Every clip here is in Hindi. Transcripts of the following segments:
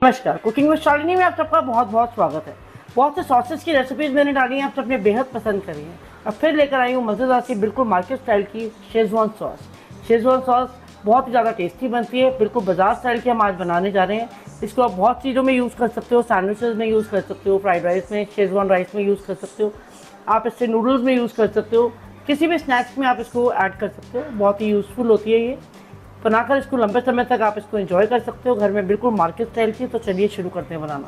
नमस्कार, कुकिंग विद शालिनी में आप सबका बहुत बहुत स्वागत है। बहुत से सॉसेस की रेसिपीज मैंने डाली हैं, आप सबने बेहद पसंद करी है। अब फिर लेकर आई हूँ मज़ेदार सी बिल्कुल मार्केट स्टाइल की शेजवान सॉस। शेजवान सॉस बहुत ही ज़्यादा टेस्टी बनती है, बिल्कुल बाजार स्टाइल की हम आज बनाने जा रहे हैं। इसको आप बहुत चीज़ों में यूज़ कर सकते हो, सैंडविचेस में यूज़ कर सकते हो, फ्राइड राइस में, शेजवान राइस में यूज़ कर सकते हो, आप इससे नूडल्स में यूज़ कर सकते हो, किसी भी स्नैक्स में आप इसको ऐड कर सकते हो। बहुत ही यूज़फुल होती है ये, बनाकर इसको लंबे समय तक आप इसको एंजॉय कर सकते हो घर में, बिल्कुल मार्केट स्टाइल की। तो चलिए शुरू करते हैं बनाना।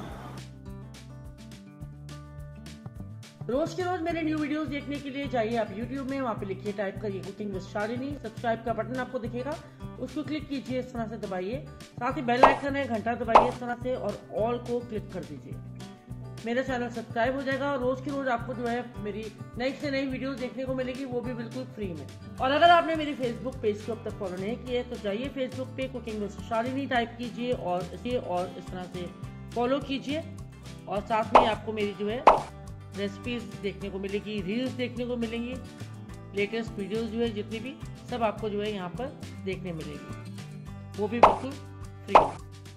रोज के रोज मेरे न्यू वीडियोस देखने के लिए जाइए आप YouTube में, वहाँ पे लिखिए, टाइप करिए कुकिंग विद शालिनी। सब्सक्राइब का बटन आपको दिखेगा, उसको क्लिक कीजिए, इस तरह से दबाइए। साथ ही बेल आइकन है, घंटा दबाइए इस तरह से, और ऑल को क्लिक कर दीजिए। मेरा चैनल सब्सक्राइब हो जाएगा और रोज की रोज आपको जो है मेरी नई से नई वीडियोस देखने को मिलेगी, वो भी बिल्कुल फ्री में। और अगर आपने मेरी फेसबुक पेज को अब तक फॉलो नहीं किया है तो जाइए फेसबुक पे कुकिंग विद शालिनी टाइप कीजिए और इस तरह से फॉलो कीजिए। और साथ में आपको मेरी जो है रेसिपीज देखने को मिलेगी, रील्स देखने को मिलेंगी, लेटेस्ट वीडियोस जो है जितनी भी सब आपको जो है यहाँ पर देखने मिलेगी, वो भी बिल्कुल फ्री।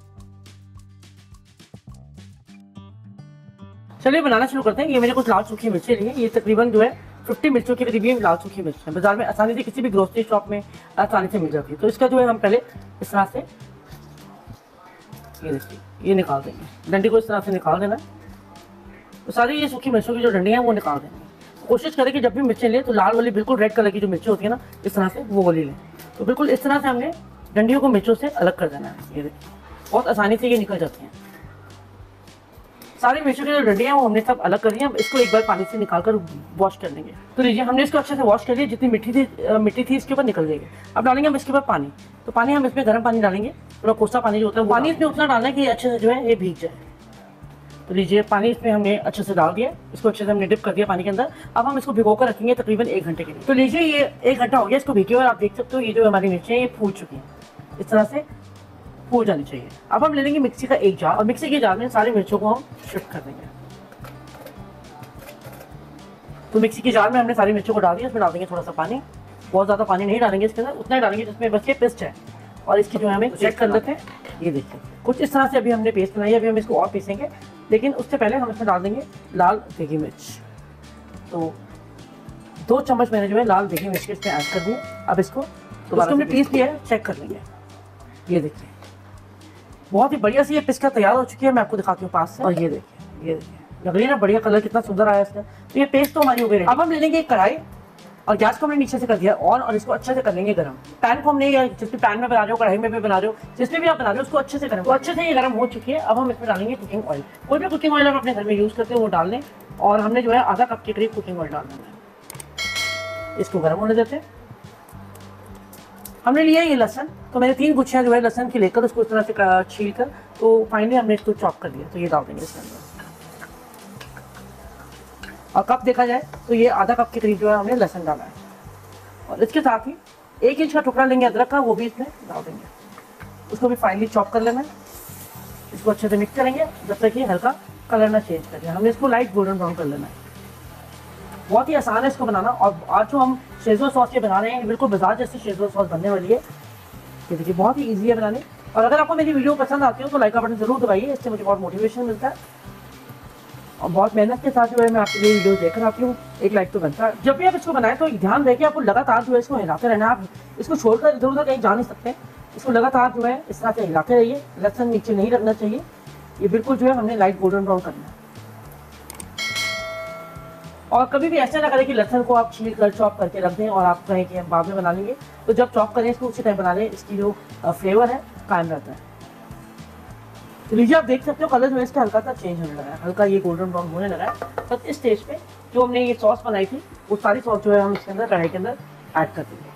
चलिए बनाना शुरू करते हैं। ये मैंने कुछ लाल सूखी मिर्चें ली हैं, ये तकरीबन जो है 50 मिर्चों के करीब ये लाल सूखी मिर्च है। बाजार में आसानी से किसी भी ग्रोसरी शॉप में आसानी से मिल जाती है। तो इसका जो है हम पहले इस तरह से ये देखिए ये निकाल देंगे, डंडी को इस तरह से निकाल देना। तो सारी ये सूखी मिर्चों की जो डंडियाँ हैं वो निकाल देंगे। कोशिश करें कि जब भी मिर्चें लें तो लाल वाली बिल्कुल रेड कलर की जो मिर्चें होती है ना, इस तरह से वो वाली लें। तो बिल्कुल इस तरह से हमने डंडियों को मिर्चों से अलग कर देना है। ये देखिए बहुत आसानी से ये निकल जाती हैं। सारी मिर्चों की जो डंडियाँ हैं वो हमने सब अलग कर दी हैं। अब इसको एक बार पानी से निकाल कर वॉश कर लेंगे। तो लीजिए हमने इसको अच्छे से वॉश कर लिया, जितनी मिट्टी थी इसके ऊपर निकल जाएगी। अब डालेंगे हम इसके ऊपर पानी। तो पानी हम इसमें गर्म पानी डालेंगे, थोड़ा कोसा पानी जो होता है वो पानी इसमें उतना डालना है कि अच्छे से जो है ये भीग जाए। तो लीजिए पानी इसमें हमने अच्छे से डाल दिया, इसको अच्छे से हमने डिप कर दिया पानी के अंदर। अब हम इसको भिगो कर रखेंगे तकरीबन 1 घंटे के लिए। तो लीजिए ये 1 घंटा हो गया इसको भिगे, और आप देख सकते हो ये जो हमारी मिर्चें ये फूल चुकी हैं, इस तरह से फूल जानी चाहिए। अब हम ले लेंगे मिक्सी का एक जार, और मिक्सी के जार में सारी मिर्चों को हम शिफ्ट कर देंगे। तो मिक्सी के जार में हमने सारी मिर्चों को डाल दिया, इसमें डाल देंगे थोड़ा सा पानी। बहुत ज़्यादा पानी नहीं डालेंगे इसके अंदर, उतना ही डालेंगे जिसमें बस ये पेस्ट है। और इसकी जो हमें चेक कर लेते हैं। ये देखिए कुछ इस तरह से अभी हमने पेस्ट बनाई है, अभी हम इसको और पीसेंगे, लेकिन उससे पहले हम इसमें डाल देंगे लाल देगी मिर्च। तो 2 चम्मच मैंने जो है लाल देगी मिर्च इसमें ऐड कर दी। अब इसको हमने पीस लिया है, चेक कर लेंगे। ये देखिए बहुत ही बढ़िया सी ये पिस्ता तैयार हो चुकी है, मैं आपको दिखाती हूँ पास से। और ये देखिए लग रही है ना बढ़िया, कलर कितना सुंदर आया इसका। तो ये पेस्ट तो हमारी हो गई। अब हम ले लेंगे एक कढ़ाई, और गैस को हमने नीचे से कर दिया और इसको अच्छे से कर लेंगे गर्म। पैन को हमने जिस भी पैन में बना रहे हो, कढ़ाई में भी बना रहे हो, जिसमें भी आप बना रहे हो उसको अच्छे से गर्म। तो अच्छे से ये गर्म हो चुकी है। अब हम इसमें डालेंगे कुकिंग ऑयल। कोई भी कुकिंग ऑयल आप अपने घर में यूज़ करते हो वो डाल दें, और हमने जो है आधा कप के करीब कुकिंग ऑयल डालना है। इसको गर्म होने देते हैं। हमने लिया ये लहसन, तो मैंने 3 गुच्छियाँ जो है लहसन की लेकर उसको इस तरह से छील कर, तो फाइनली हमने इसको चॉप कर दिया। तो ये डाल देंगे इसके अंदर। और कप देखा जाए तो ये आधा कप के करीब जो है हमने लहसन डाला है। और इसके साथ ही 1 इंच का टुकड़ा लेंगे अदरक का, वो भी इसमें डाल देंगे। उसको भी फाइनली चॉप कर लेना है। इसको अच्छे से मिक्स करेंगे जब तक ये हल्का कलर ना चेंज कर जाए। हमने इसको लाइट गोल्डन ब्राउन कर लेना है। बहुत ही आसान है इसको बनाना। और आज जो हम शेजवान सॉस ये बना रहे हैं, बिल्कुल बाजार जैसी शेजवान सॉस बनने वाली है। ये देखिए बहुत ही ईजी है बनाने। और अगर आपको मेरी वीडियो पसंद आती हो तो लाइक का बटन जरूर दबाइए, इससे मुझे बहुत मोटिवेशन मिलता है। और बहुत मेहनत के साथ जो है मैं आपके लिए वीडियो देकर आती हूँ, एक लाइक तो बनता है। जब भी आप इसको बनाएं तो ध्यान दें कि आपको लगातार जो है इसको हिलाते रहना है। आप इसको छोड़कर इधर उधर कहीं जा नहीं सकते। इसको लगातार जो है इस तरह से हिलाते रहिए। लहसुन नीचे नहीं रखना चाहिए। ये बिल्कुल जो है हमने लाइट गोल्डन ब्राउन करना है। और कभी भी ऐसा ना करें कि लहसुन को आप छील कर चॉप करके रख दें और आप कहें कि हम बाद में बना लेंगे। तो जब चॉप करें इसको उसी टाइम बना लें, इसकी जो फ्लेवर है कायम रहता है। तो लीजिए आप देख सकते हो कलर जो है इसका हल्का सा चेंज होने लगा है, हल्का ये गोल्डन ब्राउन होने लगा है। तो इस स्टेज पे जो हमने ये सॉस बनाई थी वो सारी सॉस जो है हम इसके अंदर कढ़ाई के अंदर ऐड कर देंगे।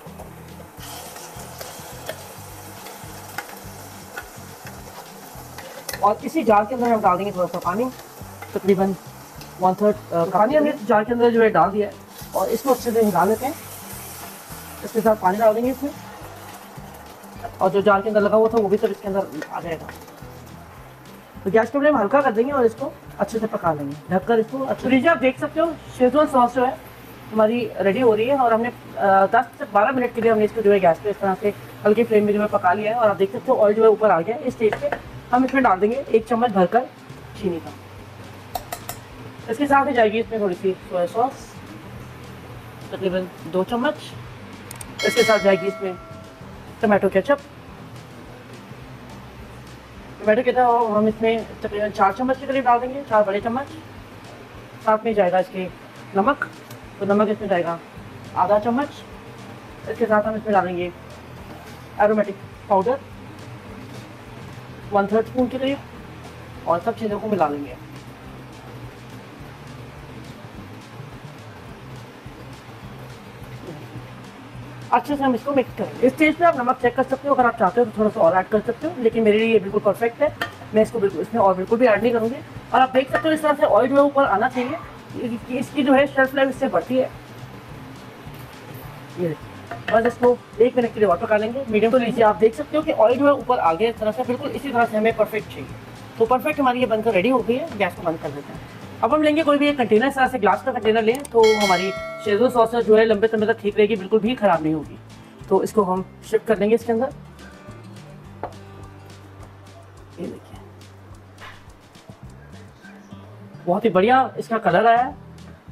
और इसी जार के अंदर हम डाल देंगे थोड़ा सा पानी, तकरीबन 1/3 पानी हमने जार के अंदर जो है डाल दिया है। और इसको अच्छे से हिला लेते हैं। इसके साथ पानी डाल देंगे इसमें, और जो जार के अंदर लगा हुआ था वो भी सब इसके अंदर आ जाएगा। तो गैस को फ्लेम हल्का कर देंगे और इसको अच्छे से पका लेंगे ढककर इसको। अच्छा लीजिए आप देख सकते हो शेजवान सॉस जो है हमारी रेडी हो रही है। और हमने 10 से 12 मिनट के लिए हमने इसको जो है गैस पे इस तरह से हल्की फ्लेम में जो है पका लिया है। और आप देख सकते हो ऑयल जो है ऊपर आ गया है। इस स्टेज पे हम इसमें डाल देंगे 1 चम्मच भरकर चीनी का। इसके साथ ही जाएगी इसमें थोड़ी सी सोया सॉस, तकरीबन 2 चम्मच। इसके साथ जाएगी इसमें टमाटो केचप। टमाटो केचप हम इसमें तकरीबन 4 चम्मच के करीब डाल देंगे, 4 बड़े चम्मच। साथ में जाएगा इसके नमक, तो नमक इसमें जाएगा आधा चम्मच। इसके साथ हम इसमें डालेंगे एरोमेटिक पाउडर 1/3 स्पून के करीब, और सब चीज़ों को मिला लेंगे। अच्छे से हम इसको मिक्स करेंगे। इस स्टेज पे आप नमक चेक कर सकते हो, अगर आप चाहते हो तो थोड़ा सा और ऐड कर सकते हो, लेकिन मेरे लिए ये बिल्कुल परफेक्ट है। मैं इसको बिल्कुल इसमें और बिल्कुल भी ऐड नहीं करूँगी। और आप देख सकते हो इस तरह से ऑयल जो है ऊपर आना चाहिए, इसकी जो है शेल्फ लाइफ इससे बढ़ती है। ये बस इसको 1 मिनट के लिए वाटर डालेंगे मीडियम तो लीजिए। आप देख सकते हो कि ऑयल जो है ऊपर आ गया इस तरह से, बिल्कुल इसी तरह से हमें परफेक्ट चाहिए। तो परफेक्ट हमारी ये बनकर रेडी हो गई है। गैस को बंद कर देते हैं। अब हम लेंगे कोई भी एक कंटेनर, इस तरह से ग्लास का कंटेनर लें, तो हमारी शेज़वान सॉस जो है लंबे समय तक ठीक रहेगी, बिल्कुल भी खराब नहीं होगी। तो इसको हम शिफ्ट कर देंगे इसके अंदर। ये देखिए बहुत ही बढ़िया इसका कलर आया है।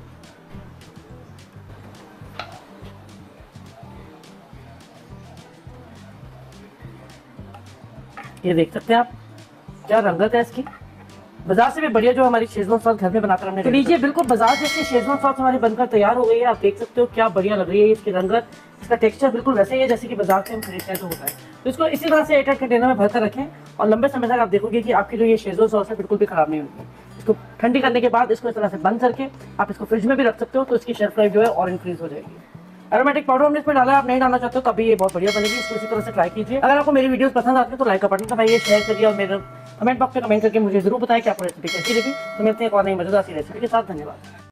ये देख सकते हैं आप क्या रंगत है इसकी, बाजार से भी बढ़िया जो हमारी शेज़वान सॉस घर में बनाकर हमने। तो लीजिए बिल्कुल बाजार जैसी शेज़वान सॉस हमारी बनकर तैयार हो गई है। आप देख सकते हो क्या बढ़िया लग रही है इसकी रंगत, इसका टेक्सचर बिल्कुल वैसे ही है जैसे कि बाजार से हम खरीदते हैं तो होता है। तो इसको इसी तरह से एयरटाइट कंटेनर में भरकर रखें, और लंबे समय तक आप देखोगे कि आपकी जो ये शेज़वान सॉस है बिल्कुल भी खराब नहीं होगी। इसको ठंडी करने के बाद इसको इस तरह से बंद करके आप इसको फ्रिज में भी रख सकते हो, तो इसकी शेल्फ लाइफ जो है और इंक्रीज हो जाएगी। एरोमेटिक पाउडर हमने इसमें डाला है, आप नहीं डालना चाहते हो तभी ये बहुत बढ़िया बनेगी। इसको इसी तरह से ट्राई कीजिए। अगर आपको मेरी वीडियोस पसंद आती है तो लाइक का बटन दबाइए, शेयर करिए, और मेरे कमेंट बॉक्स में कमेंट करके मुझे जरूर बताएं कि आपको रेसिपी कैसी लगी। तो मिलते हैं एक और नई मजेदार सी रेसिपी के साथ। धन्यवाद।